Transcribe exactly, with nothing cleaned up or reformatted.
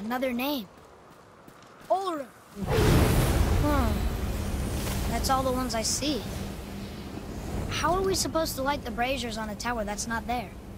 Another name. Ulra. Hmm. That's all the ones I see. How are we supposed to light the braziers on a tower that's not there?